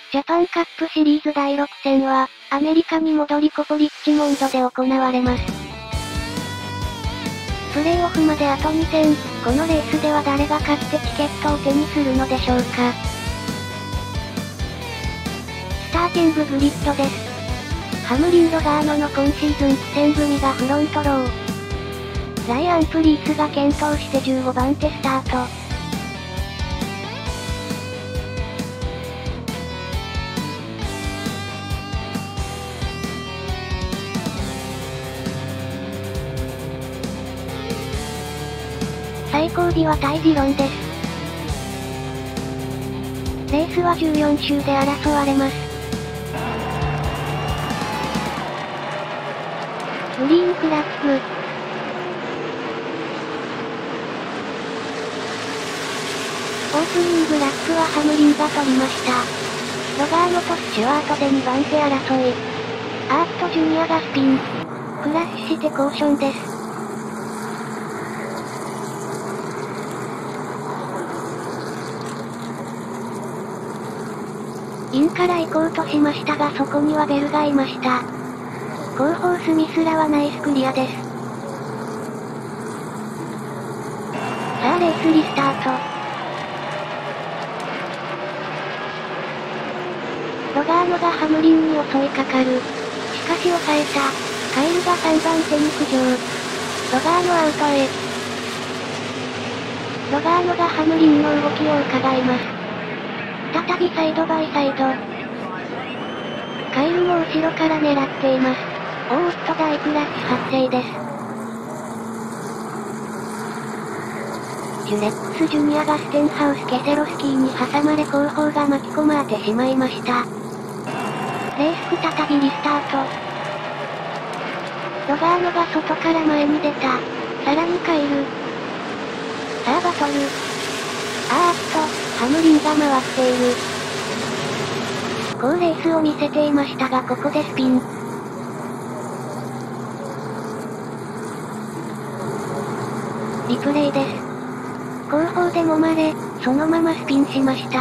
ジャパンカップシリーズ第6戦は、アメリカに戻りコポリッチモンドで行われます。プレーオフまであと2戦、このレースでは誰が勝ってチケットを手にするのでしょうか。スターティンググリッドです。ハムリン・ロガーノの今シーズン苦戦組がフロントロー。ライアン・プリースが健闘して15番手スタート。最後尾はタイジロンです。レースは14周で争われます。グリーンフラッグ。オープニングラップはハムリンが取りました。ロガーノとスチュワートで2番手争い。ジュニアがスピン。クラッシュしてコーションです。インから行こうとしましたがそこにはベルがいました。後方スミスらはナイスクリアです。さあレースリスタート。ロガーノがハムリンに襲いかかる。しかし抑えた。カイルが3番手に浮上。ロガーノアウトへ。ロガーノがハムリンの動きを伺います。再びサイドバイサイド。カイルも後ろから狙っています。大クラッシュ発生です。ジュレックスジュニアがステンハウス・ケセロスキーに挟まれ後方が巻き込まれてしまいました。レース再びリスタート。ロガーノが外から前に出た。さらにカイル。さあバトル。ハムリンが回っている。好レースを見せていましたがここでスピン。リプレイです。後方で揉まれ、そのままスピンしました。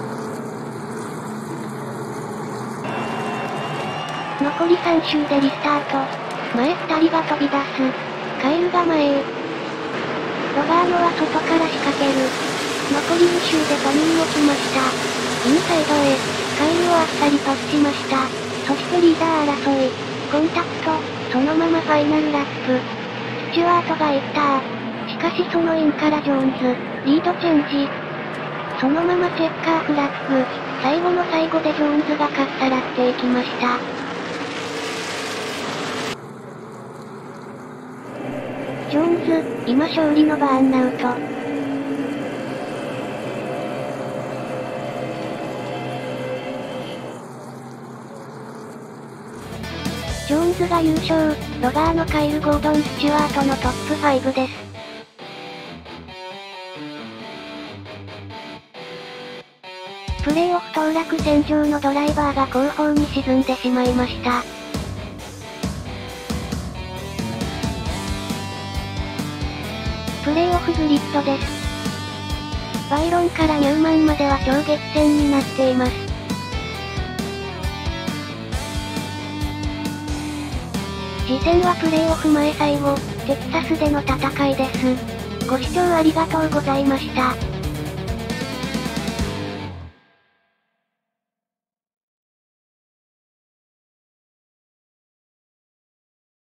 残り3周でリスタート。前2人が飛び出す。カイルが前へ。ロガーノは外から仕掛ける。残り2周でトミーも来ました。インサイドへ、カイルをあっさりパスしました。そしてリーダー争い、コンタクト、そのままファイナルラップ。スチュワートが行った。しかしそのインからジョーンズ、リードチェンジ。そのままチェッカーフラッグ、最後の最後でジョーンズがかっさらっていきました。ジョーンズ、今勝利のバーンアウト。ジョーンズが優勝、ロガーノ・カイル・ゴードン・スチュワートのトップ5です。プレーオフ当落線上のドライバーが後方に沈んでしまいました。プレーオフグリッドです。バイロンからニューマンまでは超激戦になっています。次戦はプレーオフ前最後、テキサスでの戦いです。ご視聴ありがとうございました。